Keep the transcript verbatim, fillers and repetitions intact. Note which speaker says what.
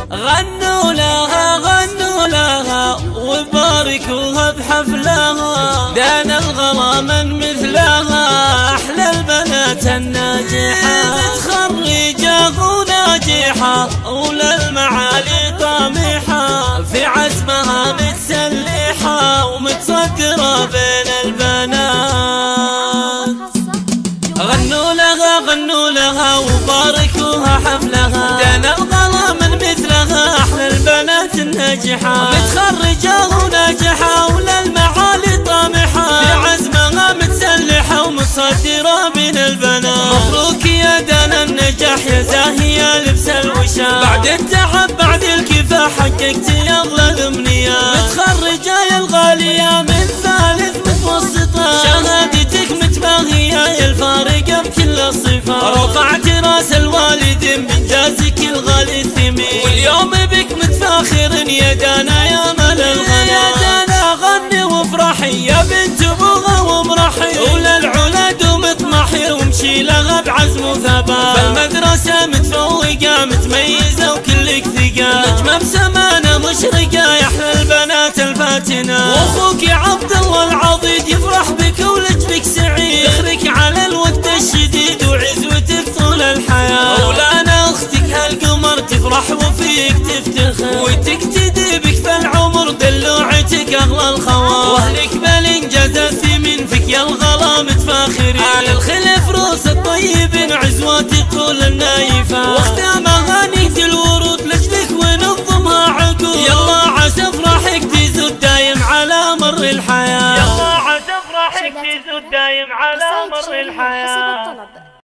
Speaker 1: غنوا لها غنوا لها وباركوها بحفلها، دان الغلا من مثلها أحلى البنات الناجحة، متخرجة وناجحة وللمعالي طامحة، في عزمها متسلحة ومتصدرة بين البنات. غنوا لها غنوا لها وباركوها حفلها، دان الغلا من مثلها أحلى البنات الناجحة، متخرجة وناجحة وللمعالي طامحة، في عزمها متسلحة ومتصدرة بين البنات. مبروك يا دان النجاح يا زاهية لبس الوشاح، بعد التعب بعد الكفاح حققتي أغلى الأمنيات، متخرجة يا الغالية من ثالث متوسطة، شهادتك متباهية يا الفارقة بكل الصفات، رفعت راس الوالدين بإنجازك الغالي الثمين، واليوم بك متفاخر يا دانا يا مال الغنى. يا دانا غني وافرحي يا بنت ابوها وامرحي، وللعلا دوم اطمحي وامشي لها بعزم وثبات، بالمدرسة متفوقة متميزة وكلك ثقة، نجمة بسمانة مشرقة يا احلى البنات الفاتنة، واخوك عبد الله العضيد يفرح بك ولجبك سعيد، فخرك على الود الشديد وعزوتك طول الحياة، ولانا اختك هالقمر تفرح وفيك تفتخر، وتقتدي بك في العمر دلوعتك اغلى الخوات، واهلك بالانجاز الثمين فيك يا الغلا متفاخرين، على الخلف روس الطيبين عزواتك طول النايفات، واختام اغانيك الورود لجلك ونظمها عقود، يلا عسى افراحك تزود دايم على مر الحياة، يلا عسى افراحك تزود دايم على مر الحياة.